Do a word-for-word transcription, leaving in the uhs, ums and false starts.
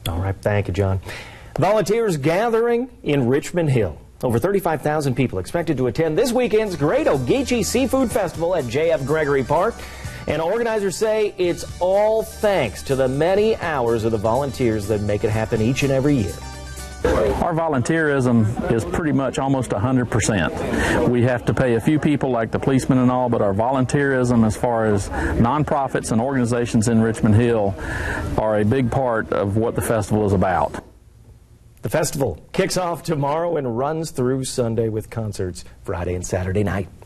All right, thank you, John. Volunteers gathering in Richmond Hill. Over thirty-five thousand people expected to attend this weekend's Great Ogeechee Seafood Festival at J F Gregory Park. And organizers say it's all thanks to the many hours of the volunteers that make it happen each and every year. Our volunteerism is pretty much almost one hundred percent. We have to pay a few people like the policemen and all, but our volunteerism as far as nonprofits and organizations in Richmond Hill are a big part of what the festival is about. The festival kicks off tomorrow and runs through Sunday with concerts Friday and Saturday night.